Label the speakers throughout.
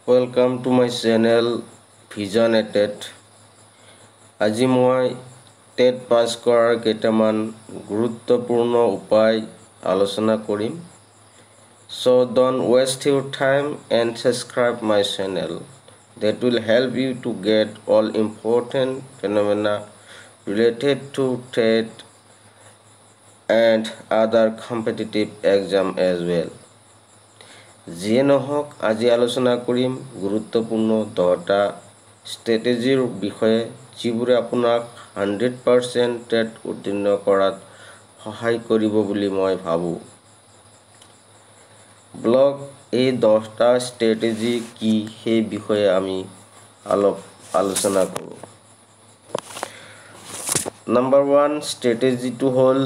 Speaker 1: Welcome to my channel Vision TET. আজি মই TET pass কৰাৰ কেইটামান গুৰুত্বপূৰ্ণ উপায় আলোচনা কৰিম। So don't waste your time and subscribe my channel. That will help you to get all important phenomena related to TET and other competitive exam as well. যিয়ে নহওক আজি আলোচনা কৰিম গুৰুত্বপূৰ্ণ 10টা ষ্ট্ৰেটেজিৰ বিষয়ে যিবোৰে আপোনাক 100% টেট উত্তীৰ্ণ কৰাত সহায় কৰিব বুলি মই ভাবো। ব্লগ এই 10টা ষ্ট্ৰেটেজি কি সেই বিষয়ে আমি আলোচনা কৰোঁ। Number 1 strategy to hold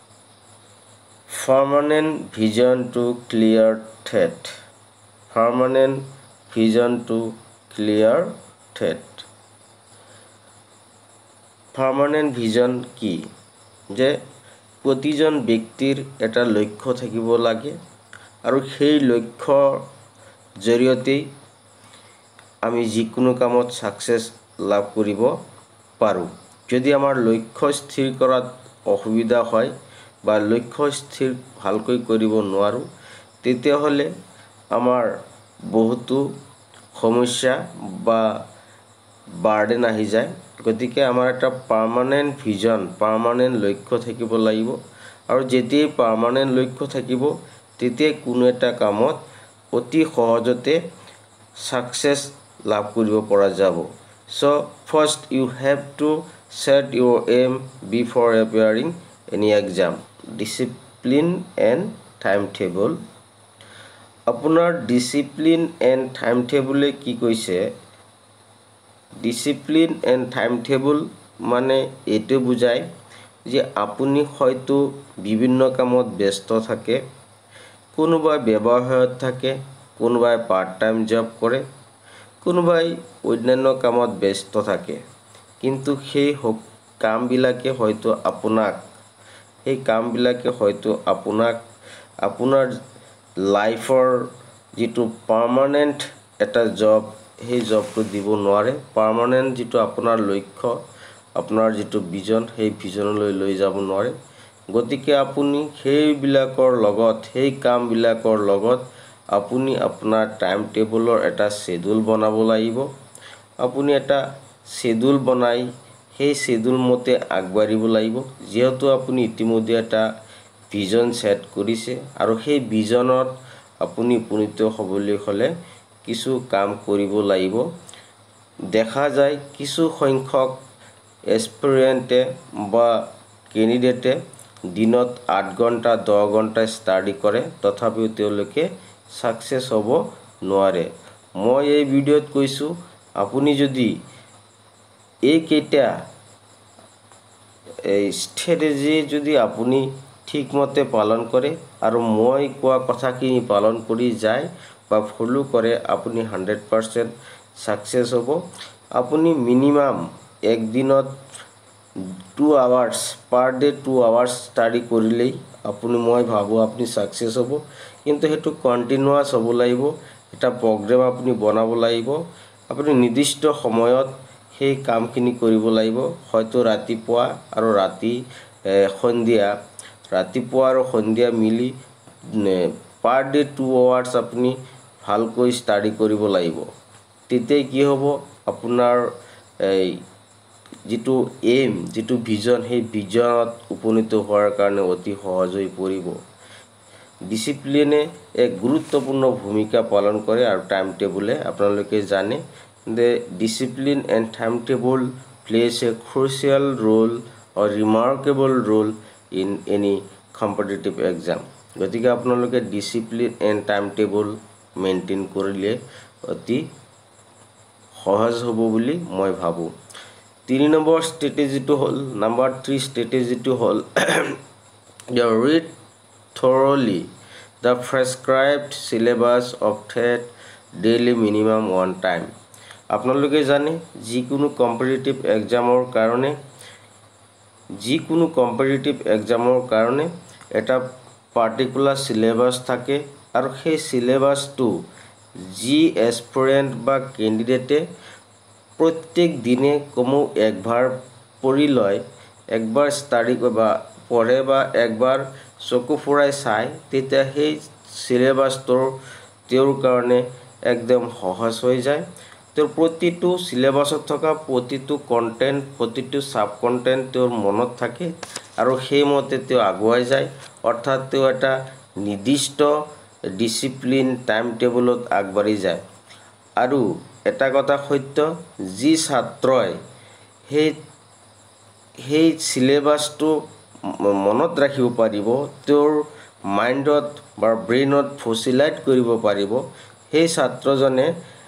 Speaker 1: permanent vision to clear TET. Permanent vision to clear TET. Permanent vision কি যে প্ৰতিজন ব্যক্তিৰ এটা লক্ষ্য থাকিব লাগে আৰু সেই লক্ষ্যৰ জৰিয়তে আমি যিকোনো কামত সাকসেস লাভ কৰিব পাৰোঁ। যদি আমাৰ লক্ষ্য স্থিৰ কৰাত অসুবিধা হয় বা লক্ষ্য স্থিৰ ভালকৈ কৰিব নোৱাৰো তেতিয়া হলে আমাৰ বহুতো সমস্যা বা বাৰ্ডেন আহি যায়। গতিকে আমাৰ এটা পার্মানেন্ট ভিজন পার্মানেন্ট লক্ষ্য থাকিব লাগিব আৰু যেতিয়া পার্মানেন্ট লক্ষ্য থাকিব তেতিয়া কোনো এটা কামত অতি সহজতে সাকসেস লাভ কৰিব পৰা যাব। So first you have to set your aim before appearing any exam. Discipline and timetable. আপোনাৰ discipline and timetable কি কৈছে? Discipline and timetable মানে এটো বুজায় যে আপুনি হয়তো বিভিন্ন কামত ব্যস্ত থাকে, কোনোবাই ব্যৱসায়ত থাকে, কোনোবাই পার্ট টাইম জব কৰে, কোনোবাই অন্যান্য কামত ব্যস্ত থাকে, কিন্তু সেই কামবিলাকে হয়তো আপোনাৰ লাইফৰ যেটো পার্মানেন্ট এটা জব সেই জবটো দিব নোৱাৰে। পার্মানেন্ট যেটো আপোনাৰ লক্ষ্য আপোনাৰ যেটো ভিজন সেই ভিজনলৈ লৈ যাব নোৱাৰে। গতিকে আপুনি সেইবিলাকৰ লগত সেই কামবিলাকৰ লগত আপুনি আপোনাৰ টাইম টেবলৰ এটা শিডিউল বনাব লাগিব। আপুনি এটা শিডিউল বনাই সেই শিডিউল মতে আগবাঢ়িব লাগিব। যেহেতু আপুনি ইতিমধ্যে এটা ভিজন সেট কৰিছে আৰু সেই ভিজনত আপুনি উপনীত হ'বলৈ হলে কিছু কাম কৰিব লাগিব। দেখা যায় কিছু সংখ্যক এসপিৰেন্টে বা ক্যান্ডিডেটে দিনত 8 ঘণ্টা 10 ঘণ্টা ষ্টাডি কৰে তথাপিও তেওঁলোকে সাকসেস হ'ব নোৱাৰে। মই এই ভিডিঅ'ত কৈছো আপুনি যদি এই কেইটা ষ্ট্ৰেটেজি যদি আপুনি ঠিকমতে পালন কৰে আৰু মই কোৱা কথাখিনি পালন কৰি যায় বা ফলো কৰে আপুনি 100% সাকসেস হ'ব। আপুনি মিনিমাম এক দিনত 2 আৱাৰ্স পাৰ ডে 2 আৱাৰ্স ষ্টাডি কৰিলেই আপুনি মই ভাবো আপুনি সাকসেস হ'ব। কিন্তু হেতু কন্টিনিউয়াস হ'ব লাগিব, এটা প্ৰগ্ৰাম আপুনি বনাব লাগিব, আপুনি নিৰ্দিষ্ট সময়ত সেই কামখিনি কৰিব লাগিব। হয়তো ৰাতিপুৱা আৰু সন্ধিয়া মিলি পাৰ ডে 2 আৱাৰ্স আপুনি ভালকৈ ষ্টাডি কৰিব লাগিব। তেতিয়া কি হ'ব আপোনাৰ যেটো এম যেটো ভিজন সেই ভিজনত উপনীত হোৱাৰ কাৰণে অতি সহজ হৈ পৰিব। ডিসিপ্লিনে এক গুৰুত্বপূৰ্ণ ভূমিকা পালন কৰে আৰু টাইম টেবলে আপোনালোকে জানে যে discipline and timetable plays a crucial role or remarkable role in any competitive exam. গতিকে আপোনালোকে discipline and timetable maintain কৰিলে অতি সহজ হ'ব বুলি মই ভাবো। 3 নম্বৰ ষ্ট্ৰেটেজিটো হ'ল নাম্বাৰ 3 ষ্ট্ৰেটেজিটো হ'ল read thoroughly the prescribed syllabus of TET daily minimum 1 time. আপোনালোকে জানে যিকোনো কম্পিটিটিভ এক্সামৰ কাৰণে এটা পাৰ্টিকুলাৰ সিলেবাস থাকে আৰু সেই সিলেবাসটো যি এস্পিৰেণ্ট বা কেণ্ডিডেটে প্ৰত্যেক দিনে কমেও একবাৰ পঢ়ি লয়, একবাৰ ষ্টাডি বা পঢ়ে বা একবাৰ চকু ফুৰাই চায়, তেতিয়া সেই চিলেবাছটোৰ তেওঁৰ কাৰণে একদম সহজ হৈ যায়। তেওঁৰ প্ৰতিটো চিলেবাছত থকা প্ৰতিটো কণ্টেণ্ট, প্ৰতিটো ছাব কণ্টেণ্ট তেওঁৰ মনত থাকে আৰু সেইমতে তেওঁ আগুৱাই যায়। অৰ্থাৎ তেওঁ এটা নিৰ্দিষ্ট ডিচিপ্লিন টাইম টেবুলত আগবাঢ়ি যায়। আৰু এটা কথা সত্য, যি ছাত্ৰই সেই চিলেবাছটো মনত ৰাখিব পাৰিব, তেওঁৰ মাইণ্ডত বা ব্ৰেইনত ফচিলাইট কৰিব পাৰিব, সেই ছাত্ৰজনে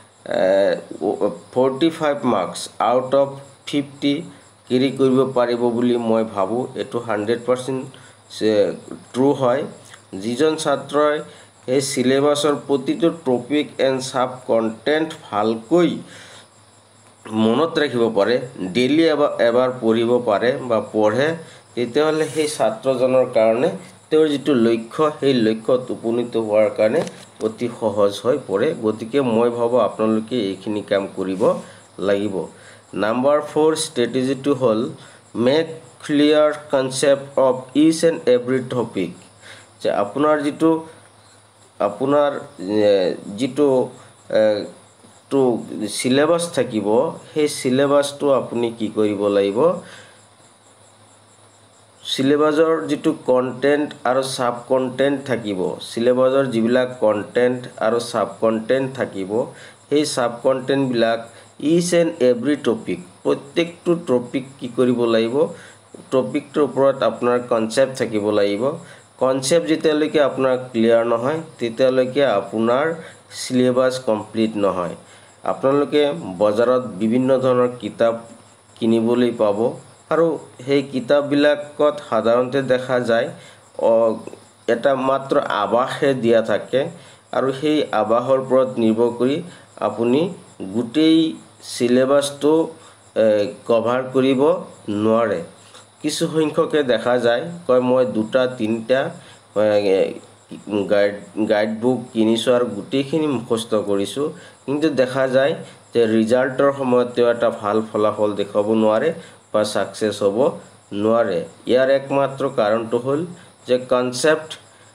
Speaker 1: 45 মাৰ্কছ আউট অফ 50 কেৰি কৰিব পাৰিব বুলি মই ভাবোঁ। এইটো 100% ট্ৰু হয়। যিজন ছাত্ৰই এই চিলেবাছৰ প্ৰতিটো টপিক এণ্ড ছাব কণ্টেণ্ট ভালকৈ মনত ৰাখিব পাৰে, ডেইলি এবাৰ পঢ়িব পাৰে বা পঢ়ে, তেতিয়াহ'লে সেই ছাত্ৰজনৰ কাৰণে তেওঁৰ যিটো লক্ষ্য, সেই লক্ষ্যত উপনীত হোৱাৰ কাৰণে অতি সহজ হৈ পৰে। গতিকে মই ভাবোঁ আপোনালোকে এইখিনি কাম কৰিব লাগিব। নাম্বাৰ 4 ষ্ট্ৰেটেজিটো হ'ল make clear concept of each and every topic. যে আপোনাৰ যিটো চিলেবাছ থাকিব, সেই চিলেবাছটো আপুনি কি কৰিব লাগিব, চিলেবাছৰ যিটো কণ্টেণ্ট আৰু ছাব কণ্টেণ্ট থাকিব, চিলেবাছৰ যিবিলাক কণ্টেণ্ট আৰু ছাব কণ্টেণ্ট থাকিব, সেই ছাব কণ্টেণ্টবিলাক ইচ এণ্ড এভৰি টপিক, প্ৰত্যেকটো টপিক কি কৰিব লাগিব, টপিকটোৰ ওপৰত আপোনাৰ কনচেপ্ট থাকিব লাগিব। কনচেপ্ট যেতিয়ালৈকে আপোনাৰ ক্লিয়াৰ নহয়, তেতিয়ালৈকে আপোনাৰ চিলেবাছ কমপ্লিট নহয়। আপোনালোকে বজাৰত বিভিন্ন ধৰণৰ কিতাপ কিনিবলৈ পাব আৰু সেই কিতাপবিলাকত সাধাৰণতে দেখা যায় এটা মাত্ৰ আভাসহে দিয়া থাকে আৰু সেই আভাসৰ ওপৰত নিৰ্ভৰ কৰি আপুনি গোটেই চিলেবাছটো কভাৰ কৰিব নোৱাৰে। কিছু সংখ্যকে দেখা যায়, কয় মই 2-3টা গাইড বুক কিনিছোঁ আৰু গোটেইখিনি মুখস্থ কৰিছোঁ, কিন্তু দেখা যায় যে ৰিজাল্টৰ সময়ত তেওঁ এটা ভাল ফলাফল দেখুৱাব নোৱাৰে বা ছাকচেছ হ'ব নোৱাৰে। ইয়াৰ একমাত্ৰ কাৰণটো হ'ল যে concept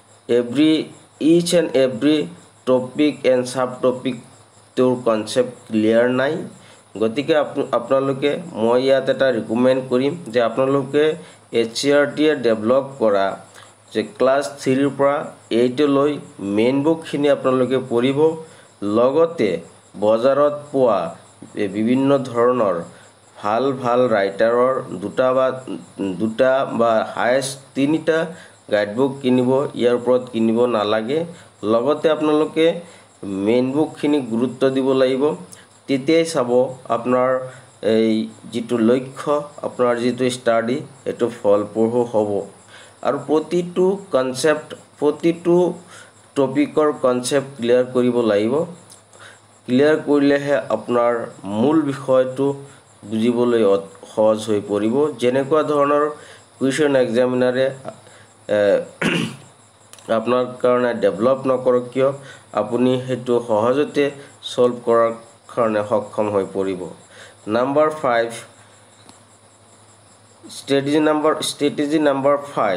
Speaker 1: each and every topic and sub topic তেওঁৰ কনচেপ্ট ক্লিয়াৰ নাই। গতিকে আপোনালোকে, মই ইয়াত এটা ৰিকমেণ্ড কৰিম যে আপোনালোকে HCRTয়ে ডেভেলপ কৰা যে ক্লাছ 3ৰ পৰা 8লৈ মেইন বুকখিনি আপোনালোকে পঢ়িব, লগতে বজাৰত পোৱা বিভিন্ন ধৰণৰ ভাল ৰাইটাৰৰ 2টা বা হায়েষ্ট 3টা গাইড বুক কিনিব। ইয়াৰ ওপৰত কিনিব নালাগে। লগতে আপোনালোকে মেইন বুকখিনি গুৰুত্ব দিব লাগিব। তেতিয়াই চাব আপোনাৰ এই যিটো লক্ষ্য, আপোনাৰ যিটো ষ্টাডি, সেইটো ফলপ্ৰসূ হ'ব। আৰু প্ৰতিটো কনচেপ্ট, প্ৰতিটো টপিকৰ কনচেপ্ট ক্লিয়াৰ কৰিব লাগিব। ক্লিয়াৰ কৰিলেহে আপোনাৰ মূল বিষয়টো বুজিবলৈ সহজ হৈ পৰিব। যেনেকুৱা ধৰণৰ কুৱেশ্যন এক্সামিনাৰে আপোনাৰ কাৰণে ডেভেলপ নকৰক কিয়, আপুনি সেইটো সহজতে ছল্ভ কৰাৰ কাৰণে সক্ষম হৈ পৰিব। নাম্বাৰ 5 ষ্ট্ৰেটেজি নাম্বাৰ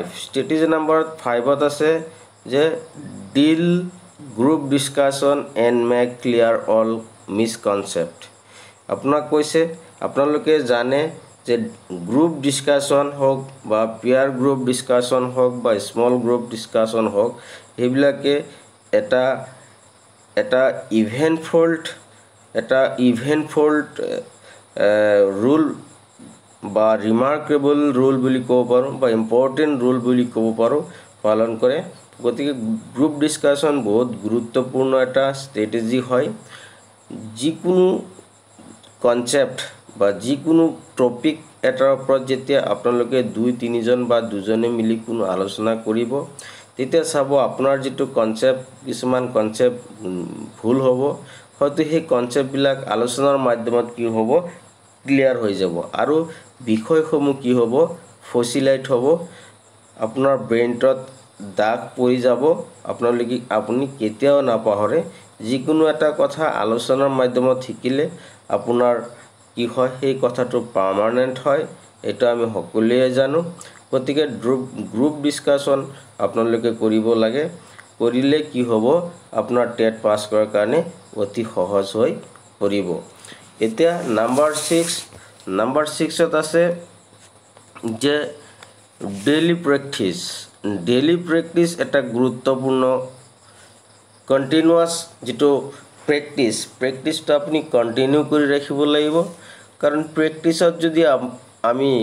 Speaker 1: 5ত আছে যে deal group discussion and make clear all misconcept. আপোনাক কৈছে, আপোনালোকে জানে যে গ্ৰুপ ডিছকাশ্যন হওক বা পিয়াৰ গ্ৰুপ ডিছকাশ্যন হওক বা স্মল গ্ৰুপ ডিছকাশ্যন হওক, সেইবিলাকে এটা ইভেণ্টফুল ৰুল বা ৰিমাৰ্কেবল ৰুল বুলি ক'ব পাৰোঁ বা ইম্পৰ্টেণ্ট ৰুল বুলি ক'ব পাৰোঁ, পালন কৰে। গতিকে গ্ৰুপ ডিছকাশ্যন বহুত গুৰুত্বপূৰ্ণ এটা ষ্ট্ৰেটেজি হয়। যিকোনো কনচেপ্ট বা যিকোনো টপিক এটাৰ ওপৰত যেতিয়া আপোনালোকে 2-3জন বা 2জনে মিলি কোনো আলোচনা কৰিব, তেতিয়া চাব আপোনাৰ যিটো কনচেপ্ট, কিছুমান কনচেপ্ট ভুল হ'ব, হয়তো সেই কনচেপ্টবিলাক আলোচনাৰ মাধ্যমত কি হ'ব, ক্লিয়াৰ হৈ যাব আৰু বিষয়সমূহ কি হ'ব, ফচিলাইট হ'ব, আপোনাৰ ব্ৰেইনটোত দাগ পৰি যাব, আপুনি কেতিয়াও নাপাহৰে যিকোনো এটা কথা আলোচনাৰ মাধ্যমত শিকিলে আপোনাৰ কি হয় সেই কথাটো পাৰ্মানেণ্ট হয় এটা আমি সকলোৱে জানো গতিকে গ্ৰুপ ডিসকাশন আপোনালোকে কৰিব লাগে কৰিলে কি হ'ব আপোনাৰ টেট পাছ কৰাৰ কাৰণে অতি সহজ হৈ পৰিব এতিয়া নাম্বাৰ 6 ত আছে যে ডেইলি প্ৰেক্টিছ এটা গুৰুত্বপূৰ্ণ কন্টিনিউয়াস যেটো প্ৰেক্টিছটো আপুনি কন্টিনিউ কৰি ৰাখিব লাগিব কাৰণ প্ৰেক্টিছত যদি আমি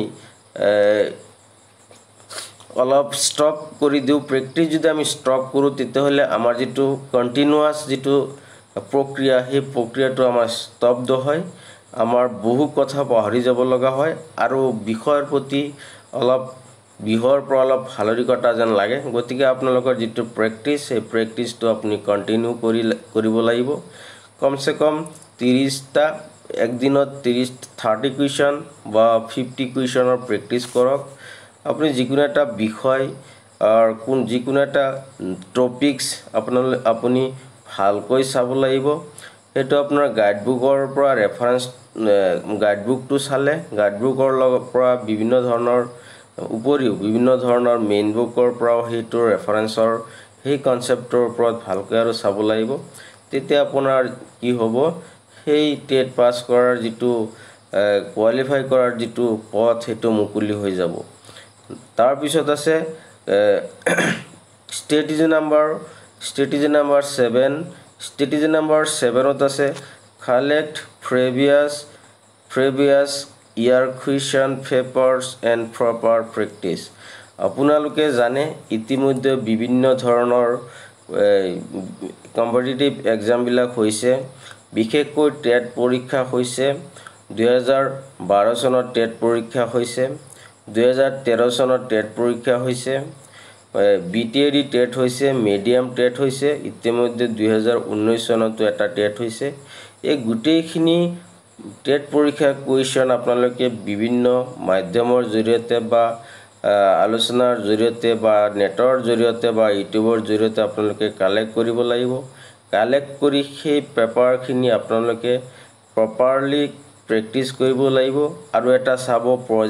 Speaker 1: অলপ স্টপ কৰি দিও প্ৰেক্টিছ যদি আমি স্টপ কৰো তেতিয়াহলে আমাৰ যেটো কন্টিনিউয়াস যেটো প্ৰক্ৰিয়া সেই প্ৰক্ৰিয়াটো আমাৰ স্তব্ধ হয় আমাৰ বহু কথা পাহৰি যাব লগা হয় আৰু বিষয়ৰ প্ৰতি অলপ ভালৰিকতা যেন লাগে গতিকে আপোনালোকৰ যেটো প্ৰেক্টিছ এই প্ৰেক্টিছটো আপুনি কন্টিনিউ কৰিব লাগিব কমসে কম 30টা একদিনত 30 কুৱেশ্যন বা 50 কুৱেশ্যনৰ প্ৰেক্টিছ কৰক আপুনি যিকোনো এটা বিষয় আৰু যিকোনো এটা টপিকস আপুনি ভালকৈ চাব লাগিব হেতু আপোনাৰ গাইডবুকৰ পৰা ৰেফাৰেন্স গাইডবুকটো চালে গাইডবুকৰ পৰা বিভিন্ন ধৰণৰ উপৰিও বিভিন্ন ধৰণৰ মেইন বুকৰ পৰা হেতু ৰেফাৰেন্সৰ সেই কনসেপ্টৰ ওপৰত ভালকৈ আৰু চাব লাগিব তেতিয়া আপোনাৰ কি হ'ব সেই টেট পাছ কৰাৰ যেটো কোৱালিফাই কৰাৰ যেটো পথ হেতু মুকলি হৈ যাব তাৰ পিছত আছে strategy number 7 ত আছে collect previous year question papers and proper practice আপোনালোকে জানে ইতিমধ্যে বিভিন্ন ধৰণৰ কম্পিটিটিভ এক্সাম বিলাক হৈছে বিশেষকৈ টেট পৰীক্ষা হৈছে 2012 চনত টেট পৰীক্ষা হৈছে 2013 চনত টেট পৰীক্ষা হৈছে বিটিএডি টেট হৈছে মিডিয়াম টেট হৈছে ইতিমধ্যে 2019 চনতো এটা টেট হৈছে এই গুটেইখিনি টেট পৰীক্ষা কুৱেশ্যন আপোনালোকে বিভিন্ন মাধ্যমৰ জৰিয়তে বা আলোচনাৰ জৰিয়তে বা নেটৰ জৰিয়তে বা ইউটিউবৰ জৰিয়তে আপোনালোকে কালেক্ট কৰিব লাগিব কালেক্ট কৰি সেই পেপাৰখিনি আপোনালোকে প্ৰপাৰলি প্ৰেক্টিছ কৰিব লাগিব আৰু এটা চাব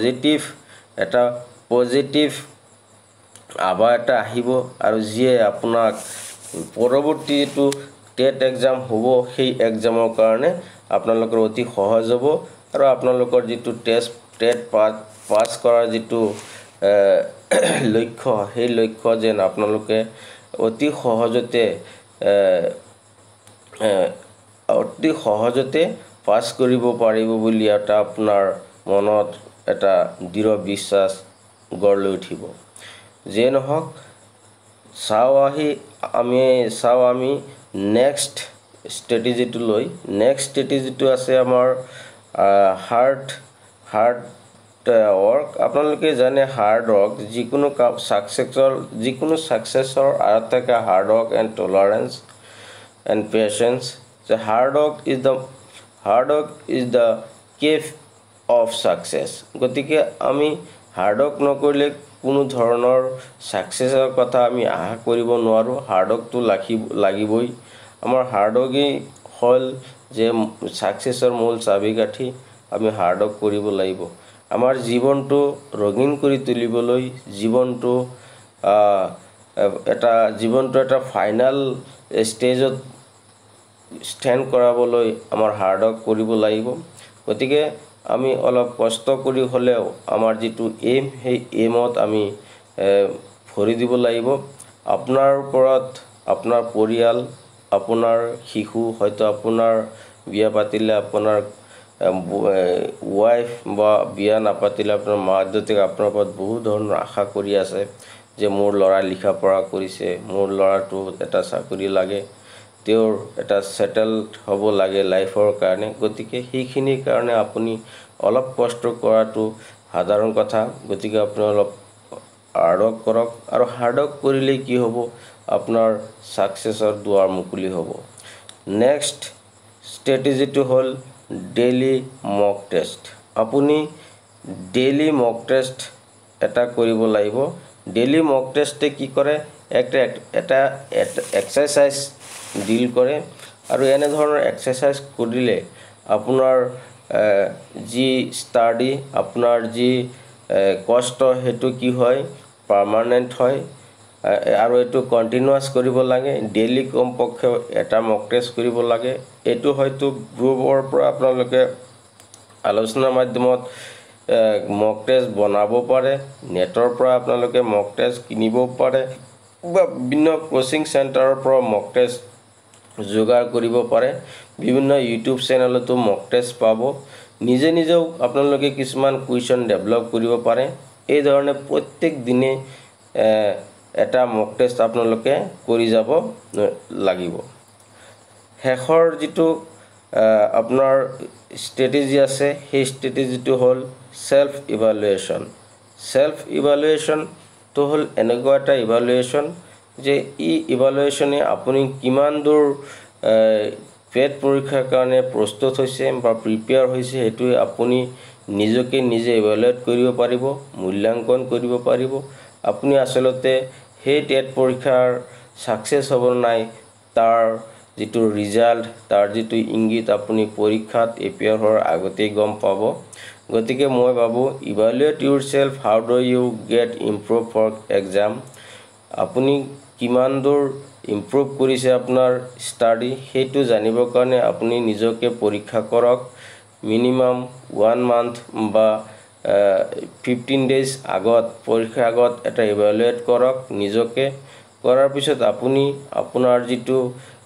Speaker 1: পজিটিভ আবা এটা আহিব আৰু যিয়ে আপোনাক পৰৱৰ্তী যেটো টেট এক্সাম হ'ব সেই এক্সামৰ কাৰণে আপোনালোকৰ অতি সহজ হ'ব আৰু আপোনালোকৰ যেটো টেট পাছ কৰাৰ যেটো লক্ষ্য সেই লক্ষ্য যেন আপোনালোকে অতি সহজতে পাছ কৰিব পাৰিব বুলি এটা আপোনাৰ মনত এটা দৃঢ় বিশ্বাস গঢ় লৈ উঠিব যে নহওক চাও আমি নেক্সট ষ্ট্ৰেটেজিটো আছে আমাৰ হাৰ্ড ৱৰ্ক আপোনালোকে জানে হাৰ্ড ৱৰ্ক যিকোনো সাকসেসৰ আঁৰত থাকে hard work and tolerance and patience the hard work is the key of success গতিকে আমি হাৰ্ড ৱৰ্ক নকৰিলে কোনো ধৰণৰ সাকসেসৰ কথা আমি আশা কৰিব নোৱাৰো হাৰ্ড ৱৰ্কটো লাগিবই আমাৰ হাৰ্ড ৱৰ্কই হল যে সাকসেসৰ মূল চাবিকাঠি আমি হাৰ্ড ৱৰ্ক কৰিব লাগিব আমাৰ জীৱনটো ৰঙীন কৰি তুলিবলৈ জীৱনটো এটা ফাইনাল ষ্টেজত ষ্টেণ্ড কৰাবলৈ আমাৰ হাৰ্ড ৱৰ্ক কৰিব লাগিব গতিকে আমি অলপ কষ্ট কৰি হলেও আমাৰ যেটো এম সেই এমত আমি ভৰি দিব লাগিব আপোনাৰ ওপৰত আপোনাৰ পৰিয়াল আপোনাৰ শিশু হয়তো আপোনাৰ বিয়া পাতিলে আপোনাৰ ওয়াইফ বা বিয়া নাপাতিলে আপোনাৰ মা-দেউতাক আপোনাৰ ওপৰত বহুত ধৰণৰ আশা কৰি আছে যে মোৰ ল'ৰা লিখা পঢ়া কৰিছে মোৰ ল'ৰাটো এটা চাকৰি লাগে তেওঁৰ এটা সেটেলড হ'ব লাগে লাইফৰ কাৰণে গতিকে সেইখিনিৰ কাৰণে আপুনি অলপ কষ্ট কৰাটো সাধাৰণ কথা গতিকে আপুনি অলপ হাৰ্ড ৱৰ্ক কৰক আৰু হাৰ্ড ৱৰ্ক কৰিলে কি হ'ব আপোনাৰ সাকসেসৰ দুৱাৰ মুকলি হ'ব নেক্সট ষ্ট্ৰেটেজিটো হল ডেইলি মক টেষ্ট আপুনি ডেইলি মক টেষ্ট এটা কৰিব লাগিব ডেইলি মক টেষ্টে কি কৰে এটা এক্সাৰসাইজ ডিল কৰে আৰু এনে ধৰণৰ এক্সাৰসাইজ কৰিলে আপোনাৰ যি ষ্টাডি আপোনাৰ যি কষ্ট হেতু কি হয় পাৰ্মানেন্ট হয় আৰু এটো কন্টিনিউয়াস কৰিব লাগে ডেইলি কমপক্ষে এটা মক টেষ্ট কৰিব লাগে এটো হয়তো গ্ৰুপৰ পৰা আপোনালোকে আলোচনাৰ মাধ্যমত মক টেষ্ট বনাব পাৰে নেটৰ পৰা আপোনালোকে মক টেষ্ট কিনিব পাৰে বা বিভিন্ন কোচিং চেণ্টাৰৰ পৰা মক টেষ্ট যোগাৰ কৰিব পাৰে বিভিন্ন ইউটিউব চেনেলতো মক টেষ্ট পাব নিজে নিজেও আপোনালোকে কিছুমান কুৱেশ্যন ডেভেলপ কৰিব পাৰে এই ধৰণে প্ৰত্যেক দিনে এটা মক টেষ্ট আপোনালোকে কৰি যাব লাগিব হেখৰ যেটো আপোনাৰ ষ্ট্ৰেটেজি আছে সেই ষ্ট্ৰেটেজিটো হল সেলফ ইভালুৱেচন তো হল এনেকুৱা এটা ইভালুৱেচন যে ই ইভালুৱেচনে আপুনি কিমান দূৰ পেট পৰীক্ষাৰ কাৰণে প্ৰস্তুত হৈছে বা প্ৰিপেয়াৰ হৈছে হেতু আপুনি নিজকে নিজে ইভালুৱেট কৰিব পাৰিব মূল্যাঙ্কন কৰিব পাৰিব আপুনি আসলতে সেই টেট পৰীক্ষাৰ সাকসেস হ'ব নাই তাৰ যেটো ৰিজাল্ট তাৰ যেটো ইংগিত আপুনি পৰীক্ষাত এপিয়াৰ হোৱাৰ আগতে গম পাব গতিকে মই ভাবো evaluate yourself how do you get improve for exam আপুনি কিমান দূৰ ইমপ্ৰুভ কৰিছে আপোনাৰ ষ্টাডি হেতু জানিবৰ কাৰণে আপুনি নিজকে পৰীক্ষা কৰক মিনিমাম 1 মান্থ বা 15 ডেজ আগত পৰীক্ষা আগত এটা ইভালুৱেট কৰক নিজকে কৰাৰ পিছত আপুনি আপোনাৰ যেটো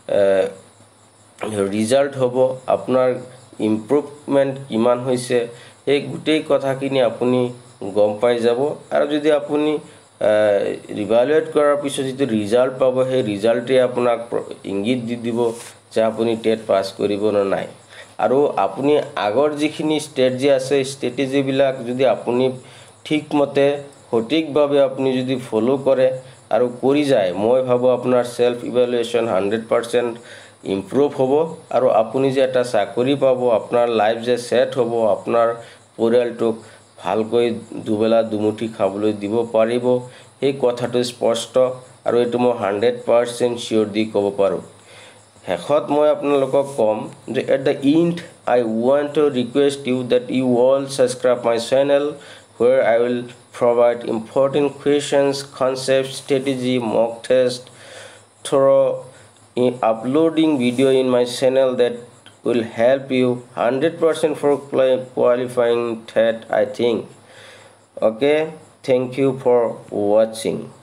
Speaker 1: ৰিজাল্ট হ'ব আপোনাৰ ইমপ্ৰুভমেন্ট কিমান হৈছে এই গুটেই কথাখিনি আপুনি গম পাই যাব আৰু যদি আপুনি ইভালুৱেট কৰাৰ পিছত যেটো ৰিজাল্ট পাব সেই ৰিজাল্টে আপোনাক ইংগিত দি দিব যে আপুনি টেট পাস কৰিব না নাই আৰু আপুনি আগৰ যিখিনি ষ্ট্ৰেটেজি আছে ষ্ট্ৰেটেজি বিলাক যদি আপুনি ঠিকমতে সঠিকভাৱে আপুনি যদি ফলো কৰে আৰু কৰি যায় মই ভাবো আপোনাৰ সেলফ ইভালুৱেচন 100% ইমপ্ৰুভ হ'ব আৰু আপুনি যে এটা চাকৰি পাব আপোনাৰ লাইফ যে সেট হ'ব আপোনাৰ পৰিয়ালটোক ভালকৈ দুবেলা দুমুঠি খাবলৈ দিব পাৰিব এই কথাটো স্পষ্ট আৰু এটো মই 100% শিওৰ দি ক'ব পাৰো হেখত মই আপোনালোকক কম যে at the end I want to request you that you all subscribe my channel where I will provide important questions, concepts, strategy, mock test through uploading video in my channel that will help you 100% for qualifying TET I think. Okay, thank you for watching.